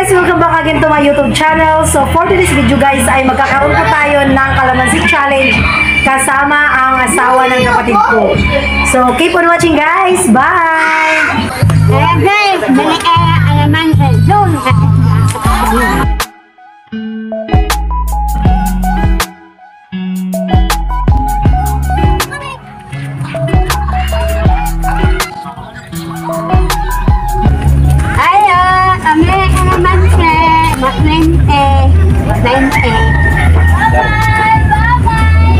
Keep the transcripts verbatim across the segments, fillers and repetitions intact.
guys! Welcome back again to my YouTube channel. So for today's video guys ay magkakaroon po tayo ng kalamansi challenge kasama ang asawa ng kapatid ko. So keep on watching guys! Bye! Ayan guys, balik kaya kalamansi. Doon ka. Bye-bye! Bye-bye!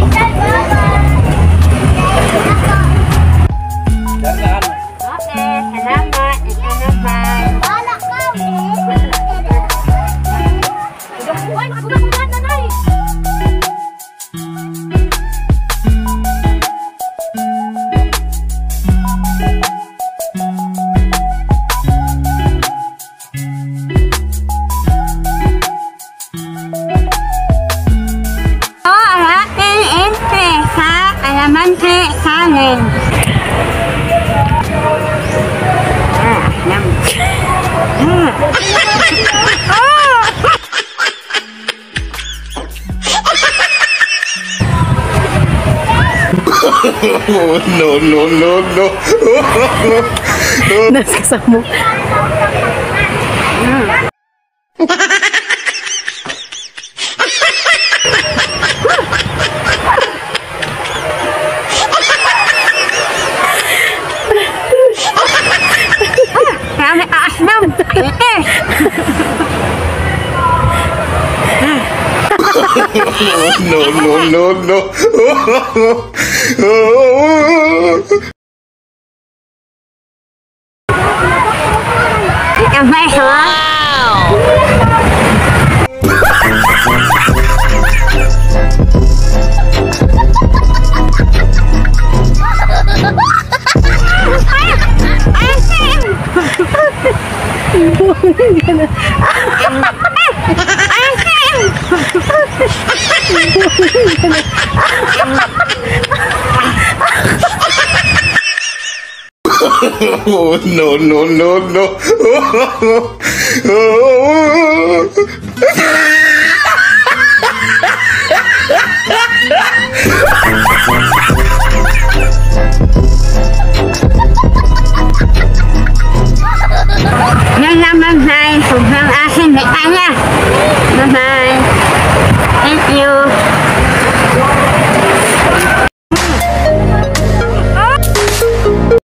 Okay, salamat. Ito naman. Balak kami! Uy, nakagulat-gulat na na eh! Kalamansi kanin. Ah, yum. Mm. Oh, no, no, no, no. Naskasamo. Kami aasam. Eh. No, no, no, no. Ang bay ha? Oh, no, no, no, no.